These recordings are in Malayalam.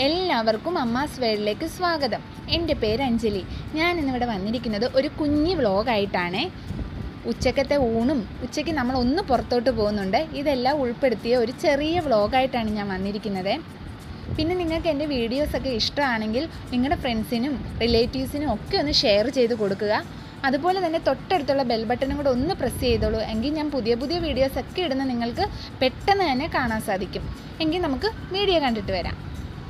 എല്ലാവർക്കും അമ്മാസ് വേൾഡിലേക്ക് സ്വാഗതം. എൻ്റെ പേര് അഞ്ജലി. ഞാൻ ഇന്നിവിടെ വന്നിരിക്കുന്നത് ഒരു കുഞ്ഞി വ്ളോഗായിട്ടാണ്. ഉച്ചക്കത്തെ ഊണും ഉച്ചയ്ക്ക് നമ്മളൊന്ന് പുറത്തോട്ട് പോകുന്നുണ്ട്. ഇതെല്ലാം ഉൾപ്പെടുത്തിയ ഒരു ചെറിയ വ്ളോഗായിട്ടാണ് ഞാൻ വന്നിരിക്കുന്നത്. പിന്നെ നിങ്ങൾക്ക് എൻ്റെ വീഡിയോസൊക്കെ ഇഷ്ടമാണെങ്കിൽ നിങ്ങളുടെ ഫ്രണ്ട്സിനും റിലേറ്റീവ്സിനും ഒക്കെ ഒന്ന് ഷെയർ ചെയ്ത് കൊടുക്കുക. അതുപോലെ തന്നെ തൊട്ടടുത്തുള്ള ബെൽ ബട്ടണും കൂടെ ഒന്ന് പ്രസ് ചെയ്തോളൂ. എങ്കിൽ ഞാൻ പുതിയ വീഡിയോസൊക്കെ ഇടുന്ന നിങ്ങൾക്ക് പെട്ടെന്ന് തന്നെ കാണാൻ സാധിക്കും. എങ്കിൽ നമുക്ക് വീഡിയോ കണ്ടിട്ട് വരാം.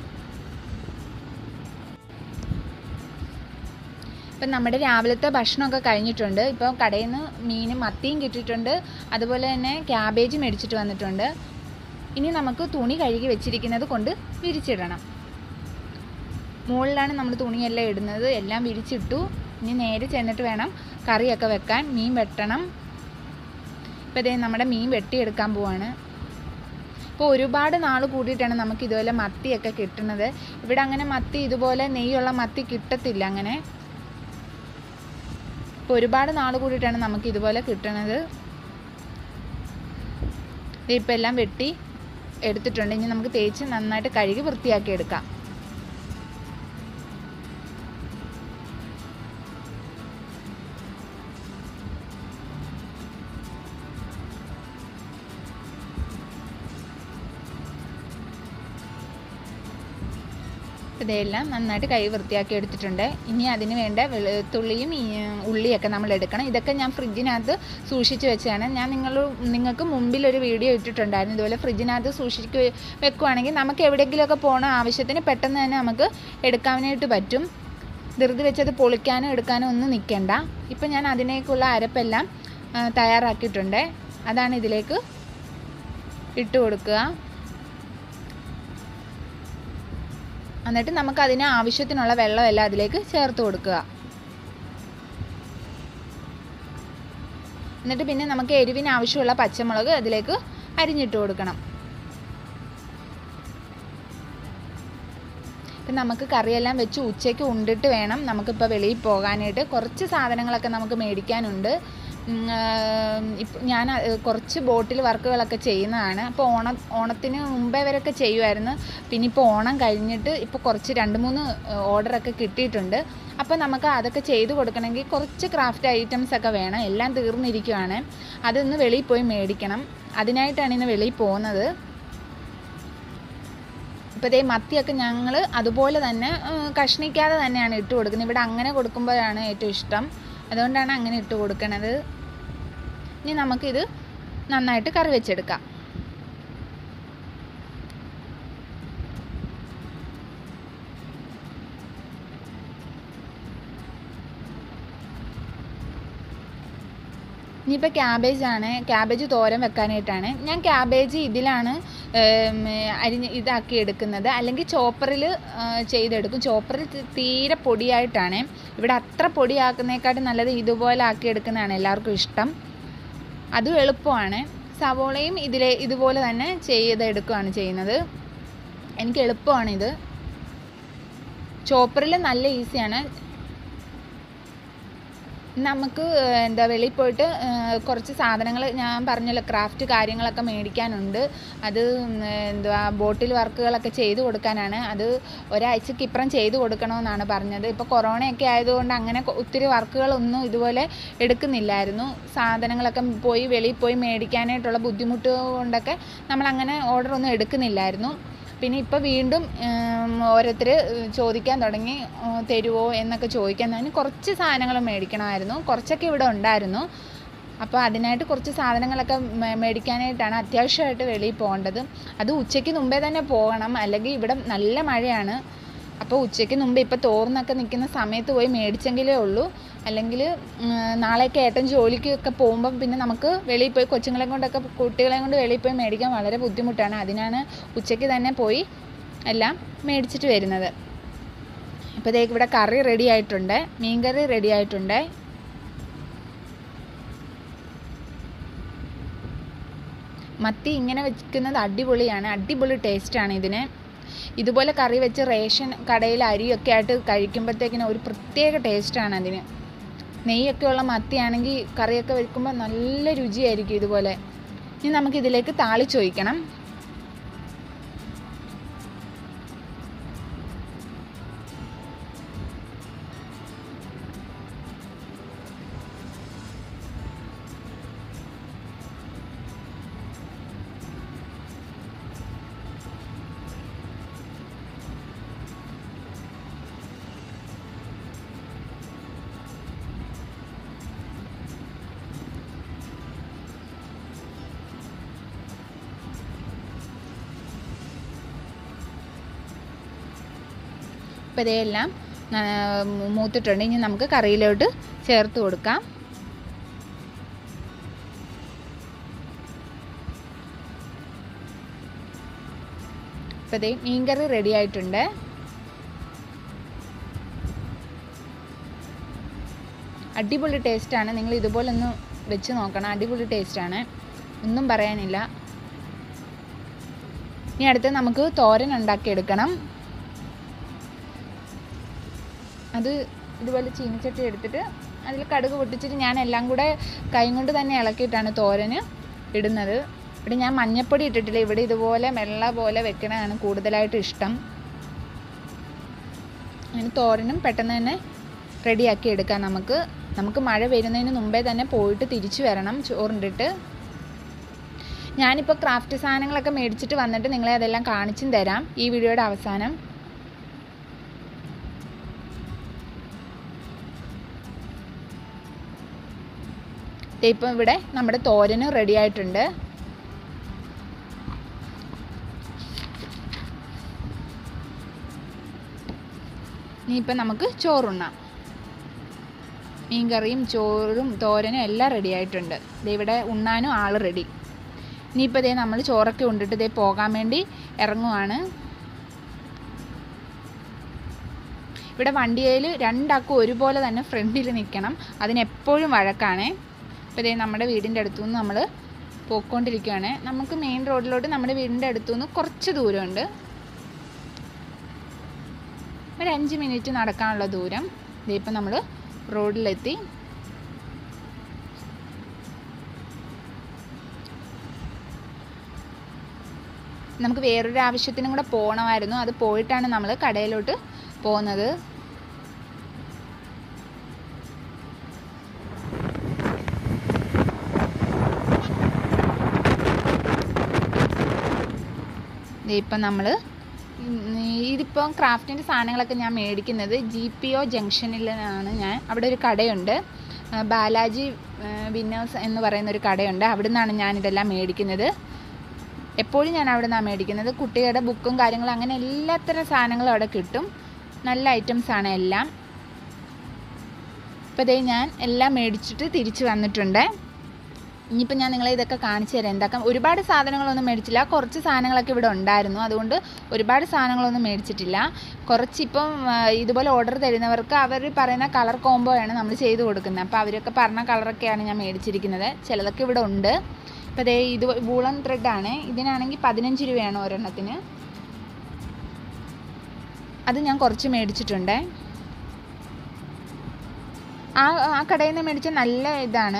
ഇപ്പം നമ്മുടെ രാവിലത്തെ ഭക്ഷണമൊക്കെ കഴിഞ്ഞിട്ടുണ്ട്. ഇപ്പോൾ കടയിൽ നിന്ന് മീനും മത്തിയും കിട്ടിയിട്ടുണ്ട്. അതുപോലെ തന്നെ ക്യാബേജ് മേടിച്ചിട്ട് വന്നിട്ടുണ്ട്. ഇനി നമുക്ക് തുണി കഴുകി വെച്ചിരിക്കുന്നത് കൊണ്ട് വിരിച്ചിടണം. മുകളിലാണ് നമ്മൾ തുണിയെല്ലാം ഇടുന്നത്. എല്ലാം വിരിച്ചിട്ടു. ഇനി നേരെ ചെന്നിട്ട് വേണം കറിയൊക്കെ വെക്കാൻ. മീൻ വെട്ടണം. ഇപ്പോൾ ഇതേ നമ്മുടെ മീൻ വെട്ടിയെടുക്കാൻ പോവാണ്. ഇപ്പോൾ ഒരുപാട് നാൾ കൂടിയിട്ടാണ് നമുക്ക് ഇതുപോലെ മത്തിയൊക്കെ കിട്ടുന്നത്. ഇവിടെ അങ്ങനെ മത്തി ഇതുപോലെ നെയ്യുള്ള മത്തി കിട്ടത്തില്ല. അങ്ങനെ ഇപ്പോൾ ഒരുപാട് നാൾ കൂടിയിട്ടാണ് നമുക്ക് ഇതുപോലെ കിട്ടുന്നത്. ഇപ്പം എല്ലാം വെട്ടി എടുത്തിട്ടുണ്ട്. ഇനി നമുക്ക് തേച്ച് നന്നായിട്ട് കഴുകി വൃത്തിയാക്കി എടുക്കാം. ഇതെല്ലാം നന്നായിട്ട് കൈ വൃത്തിയാക്കി എടുത്തിട്ടുണ്ട്. ഇനി അതിന് വേണ്ട വെളുത്തുള്ളിയും ഉള്ളിയൊക്കെ നമ്മൾ എടുക്കണം. ഇതൊക്കെ ഞാൻ ഫ്രിഡ്ജിനകത്ത് സൂക്ഷിച്ച് വെച്ചാണ്. ഞാൻ നിങ്ങൾക്ക് മുമ്പിലൊരു വീഡിയോ ഇട്ടിട്ടുണ്ടായിരുന്നു. ഇതുപോലെ ഫ്രിഡ്ജിനകത്ത് സൂക്ഷിച്ച് വെക്കുവാണെങ്കിൽ നമുക്ക് എവിടെയെങ്കിലുമൊക്കെ പോകണ ആവശ്യത്തിന് പെട്ടെന്ന് തന്നെ നമുക്ക് എടുക്കാനായിട്ട് പറ്റും. ധൃതി വെച്ചത് പൊളിക്കാനോ എടുക്കാനോ ഒന്നും നിൽക്കണ്ട. ഇപ്പം ഞാൻ അതിനേക്കുള്ള അരപ്പെല്ലാം തയ്യാറാക്കിയിട്ടുണ്ട്. അതാണ് ഇതിലേക്ക് ഇട്ട് കൊടുക്കുക. എന്നിട്ട് നമുക്ക് അതിന് ആവശ്യത്തിനുള്ള വെള്ളമെല്ലാം അതിലേക്ക് ചേർത്ത് കൊടുക്കുക. എന്നിട്ട് പിന്നെ നമുക്ക് എരിവിന് ആവശ്യമുള്ള പച്ചമുളക് അതിലേക്ക് അരിഞ്ഞിട്ട് കൊടുക്കണം. ഇപ്പം നമുക്ക് കറിയെല്ലാം വെച്ച് ഉച്ചയ്ക്ക് ഉണ്ടിട്ട് വേണം നമുക്കിപ്പോൾ വെളിയിൽ പോകാനായിട്ട്. കുറച്ച് സാധനങ്ങളൊക്കെ നമുക്ക് മേടിക്കാനുണ്ട്. ഞാൻ കുറച്ച് ബോട്ടിൽ വർക്കുകളൊക്കെ ചെയ്യുന്നതാണ്. അപ്പോൾ ഓണത്തിന് മുമ്പേ വരെയൊക്കെ ചെയ്യുമായിരുന്നു. പിന്നെ ഇപ്പോൾ ഓണം കഴിഞ്ഞിട്ട് ഇപ്പോൾ കുറച്ച് 2-3 ഓർഡറൊക്കെ കിട്ടിയിട്ടുണ്ട്. അപ്പോൾ നമുക്ക് അതൊക്കെ ചെയ്ത് കൊടുക്കണമെങ്കിൽ കുറച്ച് ക്രാഫ്റ്റ് ഐറ്റംസൊക്കെ വേണം. എല്ലാം തീർന്നിരിക്കുകയാണ്. അതൊന്ന് വെളിയിൽ പോയി മേടിക്കണം. അതിനായിട്ടാണ് ഇന്ന് വെളിയിൽ പോകുന്നത്. ഇപ്പോൾ ഇതേ മത്തിയൊക്കെ ഞങ്ങൾ അതുപോലെ തന്നെ കഷ്ണിക്കാതെ തന്നെയാണ് ഇട്ട് കൊടുക്കുന്നത്. ഇവിടെ അങ്ങനെ കൊടുക്കുമ്പോഴാണ് ഏറ്റവും ഇഷ്ടം. അതുകൊണ്ടാണ് അങ്ങനെ ഇട്ട് കൊടുക്കണത്. ഇനി നമുക്കിത് നന്നായിട്ട് കറി വെച്ചെടുക്കാം. ഇനിയിപ്പോൾ ക്യാബേജ് തോരൻ വെക്കാനായിട്ടാണ്. ഞാൻ ക്യാബേജ് ഇതിലാണ് ഇതാക്കി എടുക്കുന്നത്. അല്ലെങ്കിൽ ചോപ്പറിൽ ചെയ്തെടുക്കും. ചോപ്പറിൽ തീരെ പൊടിയായിട്ടാണ്. ഇവിടെ അത്ര പൊടിയാക്കുന്നതിനെക്കാട്ടും നല്ലത് ഇതുപോലെ ആക്കിയെടുക്കുന്നതാണ് എല്ലാവർക്കും ഇഷ്ടം. അതും എളുപ്പമാണ്. സവോളയും ഇതുപോലെ തന്നെ ചെയ്തെടുക്കുകയാണ് ചെയ്യുന്നത്. എനിക്ക് എളുപ്പമാണിത്. ചോപ്പറിൽ നല്ല ഈസിയാണ്. നമുക്ക് വെളിയിൽ പോയിട്ട് കുറച്ച് സാധനങ്ങൾ ഞാൻ പറഞ്ഞല്ലോ ക്രാഫ്റ്റ് കാര്യങ്ങളൊക്കെ മേടിക്കാനുണ്ട്. അത് ബോട്ടിൽ വർക്കുകളൊക്കെ ചെയ്ത് കൊടുക്കാനാണ്. അത് ഒരാഴ്ചക്ക് ഇപ്പുറം ചെയ്ത് കൊടുക്കണമെന്നാണ് പറഞ്ഞത്. ഇപ്പോൾ കൊറോണയൊക്കെ ആയതുകൊണ്ട് അങ്ങനെ ഒത്തിരി വർക്കുകളൊന്നും ഇതുപോലെ എടുക്കുന്നില്ലായിരുന്നു. സാധനങ്ങളൊക്കെ വെളിയിൽ പോയി മേടിക്കാനായിട്ടുള്ള ബുദ്ധിമുട്ട് കൊണ്ടൊക്കെ നമ്മളങ്ങനെ ഓർഡറൊന്നും എടുക്കുന്നില്ലായിരുന്നു. പിന്നെ ഇപ്പോൾ വീണ്ടും ഓരോരുത്തർ ചോദിക്കാൻ തുടങ്ങി, തരുമോ എന്നൊക്കെ ചോദിക്കാൻ. ഞാൻ കുറച്ച് സാധനങ്ങൾ മേടിക്കണമായിരുന്നു. കുറച്ചൊക്കെ ഇവിടെ ഉണ്ടായിരുന്നു. അപ്പോൾ അതിനായിട്ട് കുറച്ച് സാധനങ്ങളൊക്കെ മേടിക്കാനായിട്ടാണ് അത്യാവശ്യമായിട്ട് വെളിയിൽ പോകേണ്ടത്. അത് ഉച്ചയ്ക്ക് മുമ്പേ തന്നെ പോകണം. അല്ലെങ്കിൽ ഇവിടെ നല്ല മഴയാണ്. അപ്പോൾ ഉച്ചയ്ക്ക് മുമ്പേ ഇപ്പോൾ തോർന്നൊക്കെ നിൽക്കുന്ന സമയത്ത് പോയി മേടിച്ചെങ്കിലേ ഉള്ളൂ. അല്ലെങ്കിൽ നാളെയൊക്കെ ഏട്ടൻ ജോലിക്കൊക്കെ പോകുമ്പം പിന്നെ നമുക്ക് വെളിയിൽ പോയി കുട്ടികളെയും കൊണ്ട് വെളിയിൽ പോയി മേടിക്കാൻ വളരെ ബുദ്ധിമുട്ടാണ്. അതിനാണ് ഉച്ചയ്ക്ക് തന്നെ പോയി എല്ലാം മേടിച്ചിട്ട് വരുന്നത്. ഇപ്പോൾ ഇവിടെ കറി റെഡി ആയിട്ടുണ്ട്. മീൻ കറി റെഡി ആയിട്ടുണ്ട്. മത്തി ഇങ്ങനെ വെക്കുന്നത് അടിപൊളിയാണ്. അടിപൊളി ടേസ്റ്റാണ് ഇതിന്. ഇതുപോലെ കറി വെച്ച് റേഷൻ കടയിൽ അരിയൊക്കെ ആയിട്ട് കഴിക്കുമ്പോഴത്തേക്കിനും ഒരു പ്രത്യേക ടേസ്റ്റാണ് അതിന്. നെയ്യൊക്കെ ഉള്ള മത്തിയാണെങ്കിൽ കറിയൊക്കെ വെക്കുമ്പോൾ നല്ല രുചിയായിരിക്കും ഇതുപോലെ. ഇനി നമുക്കിതിലേക്ക് താളിച്ചൊഴിക്കണം. ഇപ്പോൾ ഇതെല്ലാം മൂത്തിട്ടുണ്ട്. ഇനി നമുക്ക് കറിയിലോട്ട് ചേർത്ത് കൊടുക്കാം. ഇപ്പോൾ ഇതേ മീൻകറി റെഡി ആയിട്ടുണ്ട്. അടിപൊളി ടേസ്റ്റാണ്. നിങ്ങൾ ഇതുപോലെ ഒന്ന് വെച്ച് നോക്കണം. അടിപൊളി ടേസ്റ്റാണ്, ഒന്നും പറയാനില്ല. ഇനി അടുത്ത് നമുക്ക് തോരൻ ഉണ്ടാക്കിയെടുക്കണം. അത് ഇതുപോലെ ചീനിച്ചട്ടി എടുത്തിട്ട് അതിൽ കടുക് പൊട്ടിച്ചിട്ട് ഞാൻ എല്ലാം കൂടെ കൈ കൊണ്ട് തന്നെ ഇളക്കിയിട്ടാണ് തോരന് ഇടുന്നത്. ഇവിടെ ഞാൻ മഞ്ഞൾപ്പൊടി ഇട്ടിട്ടില്ല. ഇവിടെ ഇതുപോലെ വെള്ള പോലെ വെക്കണതാണ് കൂടുതലായിട്ട് ഇഷ്ടം. അങ്ങനെ തോരനും പെട്ടെന്ന് തന്നെ റെഡിയാക്കി എടുക്കാം. നമുക്ക് മഴ വരുന്നതിന് മുമ്പേ തന്നെ പോയിട്ട് തിരിച്ചു വരണം ചോറിണ്ടിട്ട്. ഞാനിപ്പോൾ ക്രാഫ്റ്റ് സാധനങ്ങളൊക്കെ മേടിച്ചിട്ട് വന്നിട്ട് നിങ്ങളെ അതെല്ലാം കാണിച്ചും തരാം ഈ വീഡിയോയുടെ അവസാനം. ഇപ്പം ഇവിടെ നമ്മുടെ തോരന് റെഡി ആയിട്ടുണ്ട്. ഇനിയിപ്പം നമുക്ക് ചോറുണ്ണാം. മീൻകറിയും ചോറും തോരനും എല്ലാം റെഡി ആയിട്ടുണ്ട്. ഇവിടെ ഉണ്ണാനും ആൾ റെഡി. ഇനിയിപ്പോൾ നമ്മൾ ചോറൊക്കെ ഉണ്ടിട്ട് പോകാൻ വേണ്ടി ഇറങ്ങുവാണ്. ഇവിടെ വണ്ടിയിൽ രണ്ടാൾക്കും ഒരുപോലെ തന്നെ ഫ്രണ്ടിൽ നിൽക്കണം. അതിനെപ്പോഴും വഴക്കാണ്. ഇപ്പോൾ നമ്മുടെ വീടിൻ്റെ അടുത്തുനിന്ന് നമ്മൾ പോയിക്കൊണ്ടിരിക്കുകയാണ്. നമുക്ക് മെയിൻ റോഡിലോട്ട് നമ്മുടെ വീടിൻ്റെ അടുത്തുനിന്ന് കുറച്ച് ദൂരമുണ്ട്. ഒരു 5 മിനിറ്റ് നടക്കാനുള്ള ദൂരം. ഇപ്പം നമ്മൾ റോഡിലെത്തി. നമുക്ക് വേറൊരു ആവശ്യത്തിനും കൂടെ പോകണമായിരുന്നു. അത് പോയിട്ടാണ് നമ്മൾ കടയിലോട്ട് പോകുന്നത്. ഇപ്പം നമ്മൾ ഇതിപ്പം ക്രാഫ്റ്റിൻ്റെ സാധനങ്ങളൊക്കെ ഞാൻ മേടിക്കുന്നത് GPO ജംഗ്ഷനിലാണ്. അവിടെ ഒരു കടയുണ്ട്, ബാലാജി വിന്നേഴ്സ് എന്ന് പറയുന്നൊരു കടയുണ്ട്. അവിടെ നിന്നാണ് ഞാനിതെല്ലാം മേടിക്കുന്നത്. എപ്പോഴും ഞാൻ അവിടെ നിന്നാണ് മേടിക്കുന്നത്. കുട്ടികളുടെ ബുക്കും കാര്യങ്ങളും അങ്ങനെ എല്ലാത്തരം സാധനങ്ങളും അവിടെ കിട്ടും. നല്ല ഐറ്റംസാണ് എല്ലാം. ഇപ്പോൾ ഞാൻ എല്ലാം മേടിച്ചിട്ട് തിരിച്ച് വന്നിട്ടുണ്ട്. ഇനിയിപ്പോൾ ഞാൻ നിങ്ങളെ ഇതൊക്കെ കാണിച്ചു തരാം. എന്താക്കാം, ഒരുപാട് സാധനങ്ങളൊന്നും മേടിച്ചില്ല. കുറച്ച് സാധനങ്ങളൊക്കെ ഇവിടെ ഉണ്ടായിരുന്നു. അതുകൊണ്ട് ഒരുപാട് സാധനങ്ങളൊന്നും മേടിച്ചിട്ടില്ല. കുറച്ചിപ്പം ഇതുപോലെ ഓർഡർ തരുന്നവർക്ക് അവർ പറയുന്ന കളർ കോംബോയാണ് നമ്മൾ ചെയ്ത് കൊടുക്കുന്നത്. അപ്പോൾ അവരൊക്കെ പറഞ്ഞ കളറൊക്കെയാണ് ഞാൻ മേടിച്ചിരിക്കുന്നത്. ചിലതൊക്കെ ഇവിടെ ഉണ്ട്. ഇപ്പോൾ ഇത് വൂളൻ ത്രെഡാണ്. ഇതിനാണെങ്കിൽ 15 രൂപയാണ് ഒരെണ്ണത്തിന്. അത് ഞാൻ കുറച്ച് മേടിച്ചിട്ടുണ്ട്. ആ കടയിൽ നിന്ന് മേടിച്ച നല്ല ഇതാണ്.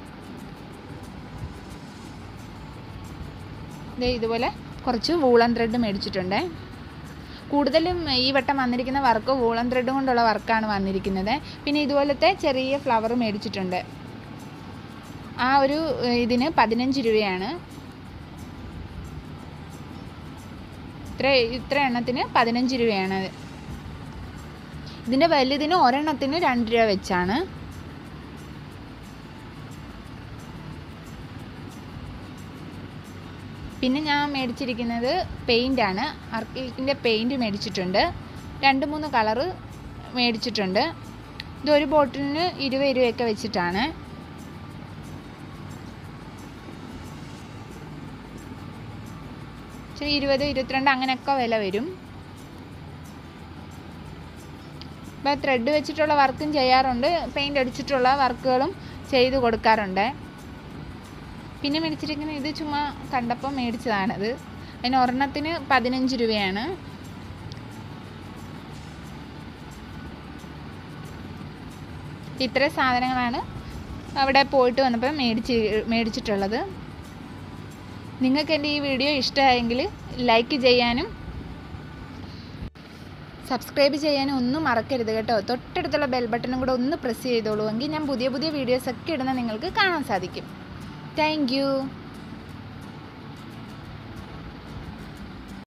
ഇതുപോലെ കുറച്ച് വൂളൻ ത്രെഡ് മേടിച്ചിട്ടുണ്ട്. കൂടുതലും ഈ വട്ടം വന്നിരിക്കുന്ന വർക്ക് വൂളൻ ത്രെഡ് കൊണ്ടുള്ള വർക്കാണ് വന്നിരിക്കുന്നത്. പിന്നെ ഇതുപോലത്തെ ചെറിയ ഫ്ലവർ മേടിച്ചിട്ടുണ്ട്. ആ ഒരു ഇതിന് 15 രൂപയാണ്. ഇത്ര എണ്ണത്തിന് 15 രൂപയാണ്. ഇതിൻ്റെ വലുതിന് ഒരെണ്ണത്തിന് 2 രൂപ വെച്ചാണ്. പിന്നെ ഞാൻ മേടിച്ചിരിക്കുന്നത് പെയിൻ്റാണ്. അർക്കിലിക്കിൻ്റെ പെയിൻറ്റ് മേടിച്ചിട്ടുണ്ട്. 2-3 കളറ് മേടിച്ചിട്ടുണ്ട്. ഇതൊരു ബോട്ടിലിന് 20 രൂപയൊക്കെ വെച്ചിട്ടാണ്. ശരി, 20, 22 അങ്ങനെയൊക്കെ വില വരും. ഇപ്പോൾ ത്രെഡ് വെച്ചിട്ടുള്ള വർക്കും ചെയ്യാറുണ്ട്, പെയിൻ്റ് അടിച്ചിട്ടുള്ള വർക്കുകളും ചെയ്ത് കൊടുക്കാറുണ്ട്. പിന്നെ മേടിച്ചിരിക്കുന്നത് ഇത് ചുമ്മാ കണ്ടപ്പോൾ മേടിച്ചതാണത്. അതിന് ഒരെണ്ണത്തിന് 15 രൂപയാണ്. ഇത്രയും സാധനങ്ങളാണ് അവിടെ പോയിട്ട് വന്നപ്പോൾ മേടിച്ചിട്ടുള്ളത്. നിങ്ങൾക്ക് എൻ്റെ ഈ വീഡിയോ ഇഷ്ടമായെങ്കിൽ ലൈക്ക് ചെയ്യാനും സബ്സ്ക്രൈബ് ചെയ്യാനും ഒന്നും മറക്കരുത് കേട്ടോ. തൊട്ടടുത്തുള്ള ബെൽ ബട്ടണും കൂടെ ഒന്ന് പ്രസ് ചെയ്തോളൂ. എങ്കിൽ ഞാൻ പുതിയ വീഡിയോസൊക്കെ ഇടുന്ന നിങ്ങൾക്ക് കാണാൻ സാധിക്കും. Thank you.